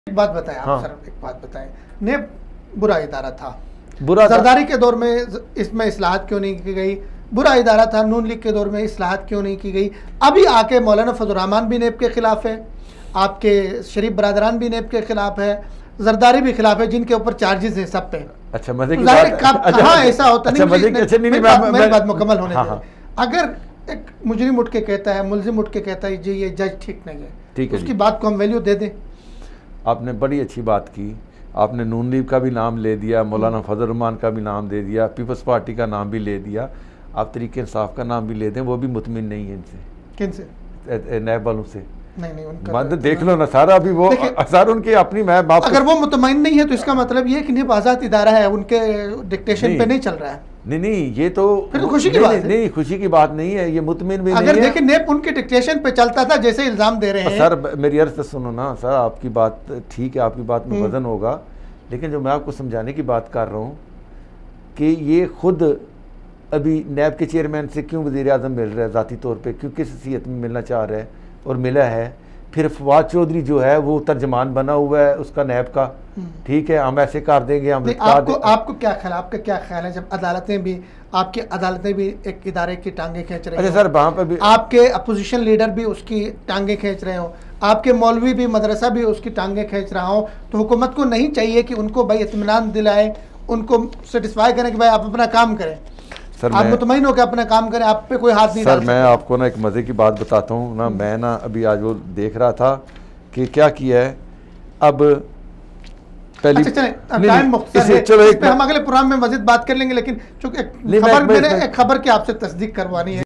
ایک بات بتائیں آپ سر، ایک بات بتائیں، نیب برا ادارہ تھا، زرداری کے دور میں اس میں اصلاحات کیوں نہیں کی گئی؟ برا ادارہ تھا، نون لیگ کے دور میں اصلاحات کیوں نہیں کی گئی؟ ابھی آ کے مولانا فضل الرحمان بھی نیب کے خلاف ہے، آپ کے شریف برادران بھی نیب کے خلاف ہے، زرداری بھی خلاف ہے، جن کے اوپر چارجز ہیں سب پہ۔ اچھا مزے کی بات، کہاں ایسا ہوتا نہیں، میری بات مکمل ہونے دیں۔ ہاں اگر ایک مجرم اٹھ کے کہتا ہے، ملزم اٹھ کے کہتا ہے جی یہ جج ٹھیک نہیں ہے، اس کی بات کو ہم ویلیو دے دیں۔ آپ نے بڑی اچھی بات کی، آپ نے نون لیگ کا بھی نام لے دیا، مولانا فضل الرحمان کا بھی نام دے دیا، پیپلز پارٹی کا نام بھی لے دیا، آپ تحریک انصاف کا نام بھی لے دیں، وہ بھی مطمئن نہیں ہے ان سے۔ کن سے؟ نیب والوں سے۔ نہیں ان کا دیکھ لو نا سارا، ابھی وہ سارا ان کی اپنی میں باپ، اگر وہ مطمئن نہیں ہے تو اس کا مطلب یہ کہ نیب آزاد ادارہ ہے، ان کے ڈکٹیشن پہ نہیں چل رہا ہے۔ نہیں یہ تو خوشی کی بات ہے۔ نہیں خوشی کی بات نہیں ہے، یہ مطمئن بھی نہیں ہے۔ اگر دیکھیں نیب ان کے ڈکٹیشن پہ چلتا تھا جیسے الزام دے رہے ہیں۔ سر میری عرض سنو نا سر، آپ کی بات ٹھیک ہے، آپ کی بات میں وزن ہوگا، لیکن جو میں آپ کو سمجھانے کی بات کر رہا ہوں کہ یہ خود ابھی نیب کے چیئرمین سے کیوں وزیر اعظم مل رہا ہے ذاتی طور پہ، کیوں کس حیثیت میں ملنا چاہ رہا ہے اور ملا ہے۔ پھر فواد چودھری جو ہے وہ ترجمان بنا ہوا ہے اس کا نیب کا، ٹھیک ہے ہم ایسے کر دیں گے، ہم آپ کو کیا خیال، آپ کا کیا خیال ہے جب عدالتیں بھی، آپ کی عدالتیں بھی ایک ادارے کی ٹانگیں کھینچ رہے ہیں؟ اچھا سر وہاں پہ بھی آپ کے اپوزیشن لیڈر بھی اس کی ٹانگیں کھینچ رہے ہوں، آپ کے مولوی بھی، مدرسہ بھی اس کی ٹانگیں کھینچ رہا ہوں، تو حکومت کو نہیں چاہیے کہ ان کو بھائی اطمینان دلائے، ان کو سیٹسفائی کریں کہ بھائی آپ اپنا کام کریں، آپ مطمئن ہو کہ اپنا کام کریں، آپ پہ کوئی ہاتھ نہیں ڈال سکتا۔ سر میں آپ کو نا ایک مزے کی بات بتاتا ہوں نا، میں نا ابھی آج وہ دیکھ رہا تھا کہ کیا کیا ہے اب پہلی ٹائم مختصر ہے، ہم اگلے پروگرام میں مزید بات کر لیں گے، لیکن چونکہ ایک خبر کی آپ سے تصدیق کروانی ہے۔